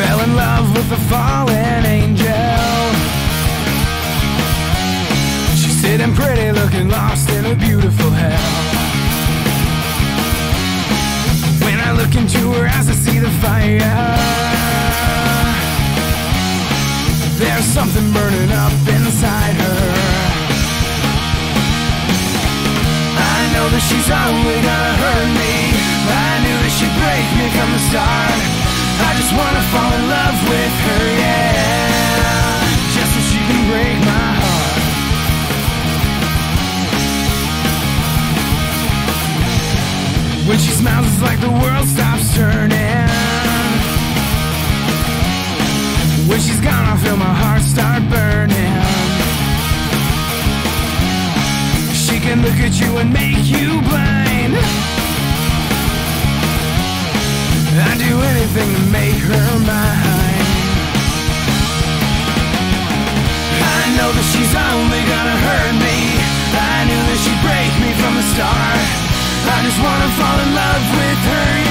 Fell in love with the fallen angel. She's sitting pretty, looking lost in a beautiful hell. When I look into her eyes, I see the fire. There's something burning up inside her. I know that she's only gonna hurt me. I knew that she'd break me from the start. I just wanna fall in love with her, yeah, just so she can break my heart. When she smiles, it's like the world stops turning. When she's gone, I feel my heart start burning. She can look at you and make you blind. I'd do anything to make her mine. I know that she's only gonna hurt me. I knew that she'd break me from the start. I just wanna fall in love with her, yeah.